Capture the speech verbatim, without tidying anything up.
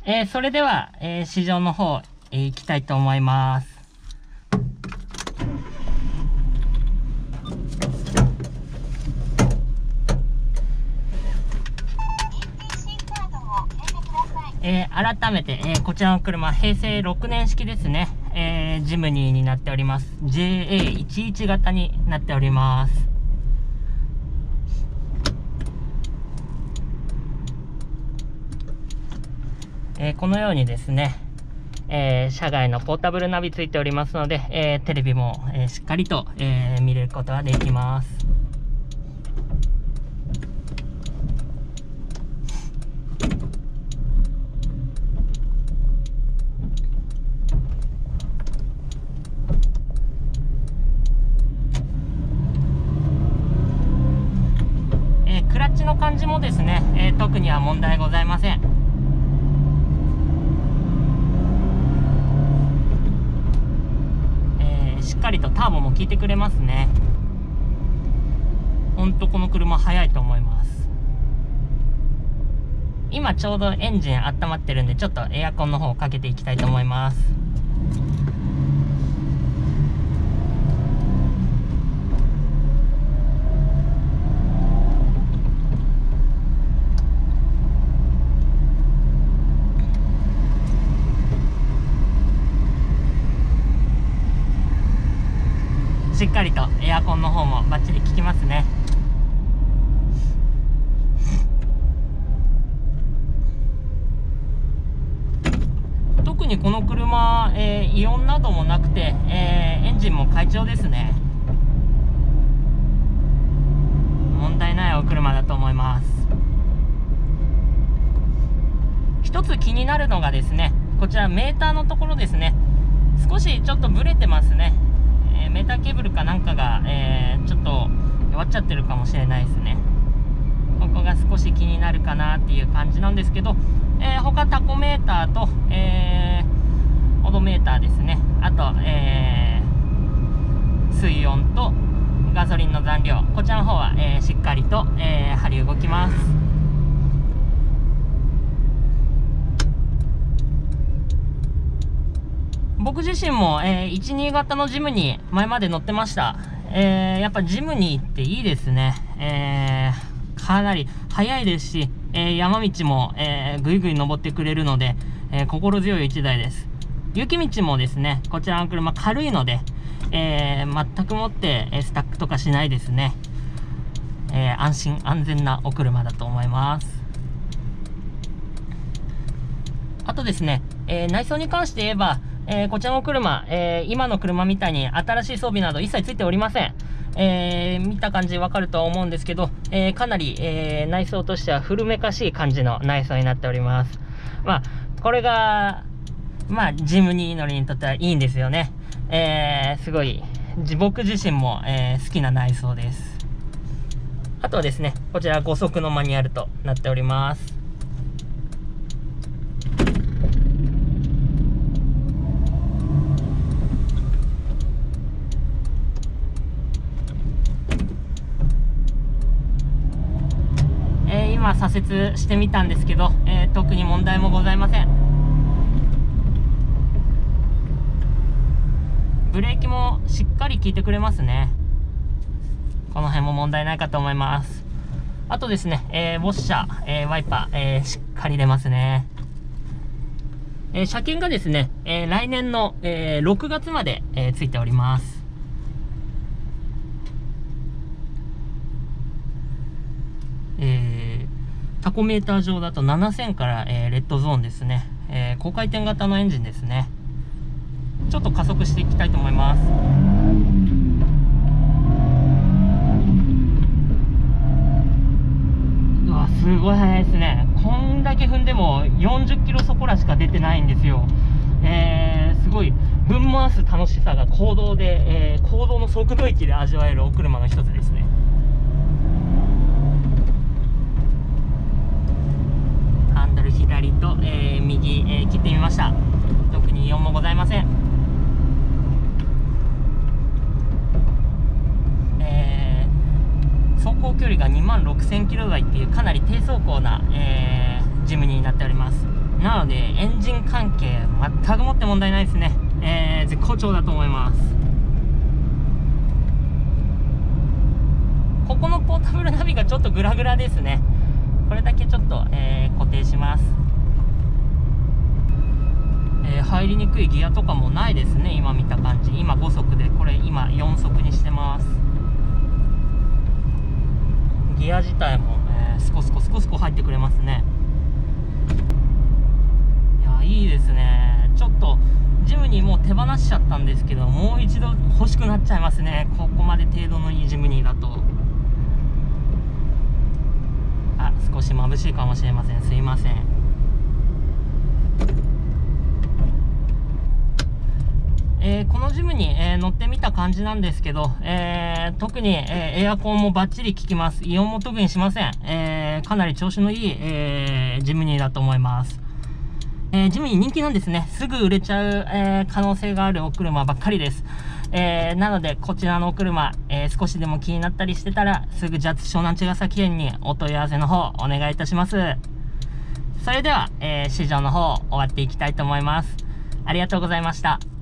えー、それでは、えー、試乗の方、えー、行きたいと思います。えー、改めて、えー、こちらの車、へいせいろくねん式ですね。えー、ジムニーになっております。ジェーエーいちいち 型になっております。えー、このようにですね、えー、車外のポータブルナビついておりますので、えー、テレビも、えー、しっかりと、えー、見れることができます。えー、クラッチの感じもですね、えー、特には問題ございません。しっかりとターボも効いてくれますね。ほんとこの車速いと思います。今ちょうどエンジン温まってるんで、ちょっとエアコンの方をかけていきたいと思います。しっかりとエアコンの方もバッチリ効きますね。特にこの車、えー、異音などもなくて、えー、エンジンも快調ですね。問題ないお車だと思います。一つ気になるのがですね、こちらメーターのところですね。少しちょっとブレてますね。メーターケーブルかなんかが、えー、ちょっと弱っちゃってるかもしれないですね。ここが少し気になるかなっていう感じなんですけど、えー、他タコメーターと、えー、オドメーターですね。あと、えー、水温とガソリンの残量、こちらの方は、えー、しっかりと、えー、針動きます。僕自身も、えー、いち、に型のジムに前まで乗ってました。えー、やっぱジムニーっていいですね。えー、かなり速いですし、えー、山道も、えー、ぐいぐい登ってくれるので、えー、心強いいちだいです。雪道もですね、こちらの車軽いので、えー、全くもって、えー、スタックとかしないですね。えー、安心安全なお車だと思います。あとですね、えー、内装に関して言えば、えー、こちらの車、えー、今の車みたいに新しい装備など一切ついておりません。えー、見た感じわかるとは思うんですけど、えー、かなり、えー、内装としては古めかしい感じの内装になっております。まあ、これが、まあ、ジムニー乗りにとってはいいんですよね。えー、すごい、僕自身も、えー、好きな内装です。あとはですね、こちらご速のマニュアルとなっております。今左折してみたんですけど、えー、特に問題もございません。ブレーキもしっかり効いてくれますね。この辺も問題ないかと思います。あとですね、えー、ウォッシャー、えー、ワイパー、えー、しっかり出ますね。えー、車検がですね、えー、来年の、えー、ろくがつまで、えー、ついております。えー、タコメーター上だとななせんから、えー、レッドゾーンですね。えー、高回転型のエンジンですね。ちょっと加速していきたいと思います。うわ、すごい速いですね。こんだけ踏んでもよんじゅっキロそこらしか出てないんですよ。えー、すごいぶん回す楽しさが公道で、えー、公道の速度域で味わえるお車の一つですね。ハンドル左と、えー、右、えー、切ってみました。特に異音もございません。えー、走行距離がにまんろくせんキロ台っていうかなり低走行な、えー、ジムニーになっております。 なのでエンジン関係全くもって問題ないですね。えー、絶好調だと思います。ここのポータブルナビがちょっとグラグラですね。これだけちょっと、えー、固定します。えー、入りにくいギアとかもないですね。今見た感じ、今ご速で、これ今よん速にしてます。ギア自体も、えー、スコスコスコスコ入ってくれますね。いや、いいですね。ちょっとジムニーもう手放しちゃったんですけど、もう一度欲しくなっちゃいますね。ここまで程度のいいジムニーだと。あ、少し眩しいかもしれません。すいません。えー、このジムに、えー、乗ってみた感じなんですけど、えー、特に、えー、エアコンもバッチリ効きます。異音も特にしません。えー、かなり調子のいい、えー、ジムニーだと思います。えー、ジムニー人気なんですね。すぐ売れちゃう、えー、可能性があるお車ばっかりです。えー、なので、こちらのお車、えー、少しでも気になったりしてたら、すぐジャッズ湘南茅ヶ崎園にお問い合わせの方、お願いいたします。それでは、えー、試乗の方、終わっていきたいと思います。ありがとうございました。